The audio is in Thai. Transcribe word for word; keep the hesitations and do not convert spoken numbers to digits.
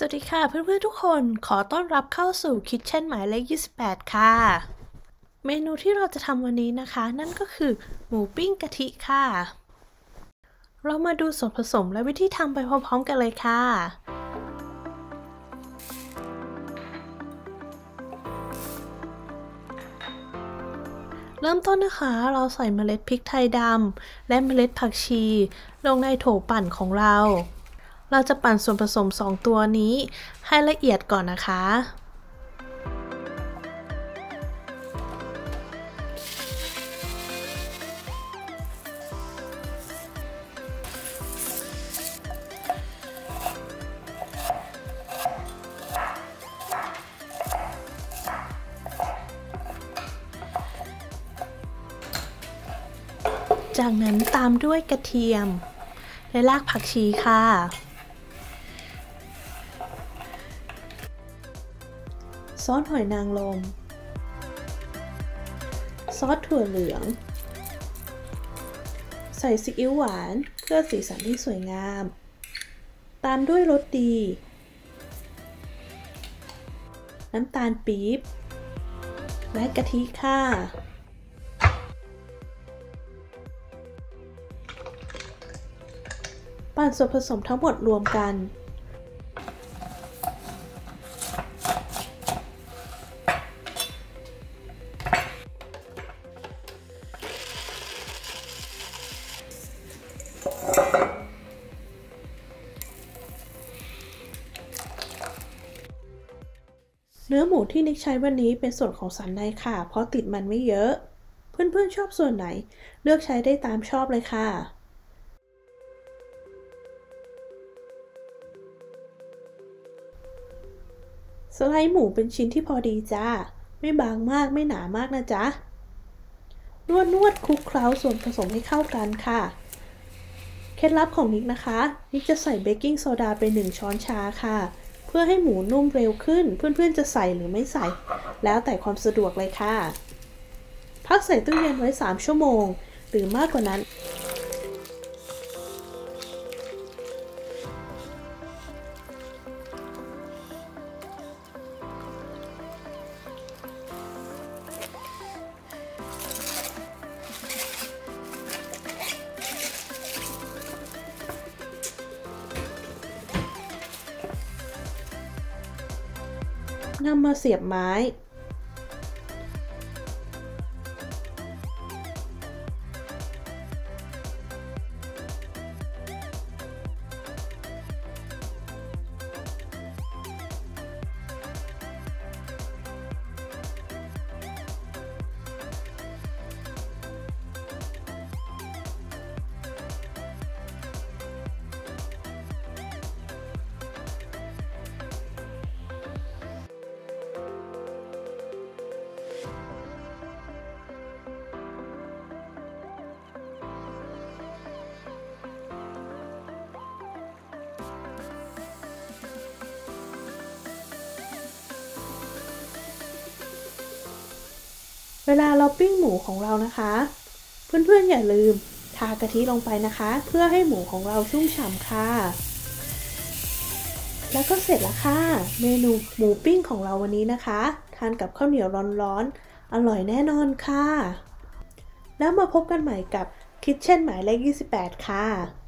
วัสดีค่ะเพื่อนๆทุกคนขอต้อนรับเข้าสู่คิทเช่นหมายเลขยี่สิบแปดค่ะเมนูที่เราจะทำวันนี้นะคะนั่นก็คือหมูปิ้งกะทิค่ะเรามาดูส่วนผสมและวิธีทำไปพร้อมๆกันเลยค่ะเริ่มต้นนะคะเราใส่เมล็ดพริกไทยดำและเมล็ดผักชีลงในโถปั่นของเราเราจะปั่นส่วนผสมสองตัวนี้ให้ละเอียดก่อนนะคะจากนั้นตามด้วยกระเทียมและรากผักชีค่ะซอสหอยนางรมซอสถั่วเหลืองใส่ซีอิ๊วหวานเพื่อสีสันที่สวยงามตามด้วยรสดีน้ำตาลปี๊บและกะทิค่ะปั่นส่วนผสมทั้งหมดรวมกันเนื้อหมูที่นิกใช้วันนี้เป็นส่วนของสันในค่ะเพราะติดมันไม่เยอะเพื่อนๆชอบส่วนไหนเลือกใช้ได้ตามชอบเลยค่ะสไลด์หมูเป็นชิ้นที่พอดีจ้าไม่บางมากไม่หนามากนะจ๊ะนวดนวดคลุกเคล้าส่วนผสมให้เข้ากันค่ะเคล็ดลับของนิกนะคะนิกจะใส่เบกกิ้งโซดาไปหนึ่งช้อนชาค่ะเพื่อให้หมูนุ่มเร็วขึ้นเพื่อนๆจะใส่หรือไม่ใส่แล้วแต่ความสะดวกเลยค่ะพักใส่ตู้เย็นไว้สามชั่วโมงหรือมากกว่านั้นนำมาเสียบไม้เวลาเราปิ้งหมูของเรานะคะเพื่อนๆอย่าลืมทากะทิลงไปนะคะเพื่อให้หมูของเราชุ่มฉ่ำค่ะแล้วก็เสร็จแล้วค่ะเมนูหมูปิ้งของเราวันนี้นะคะทานกับข้าวเหนียวร้อนๆอร่อยแน่นอนค่ะแล้วมาพบกันใหม่กับคิทเช่นหมายเลขยี่สิบแปดค่ะ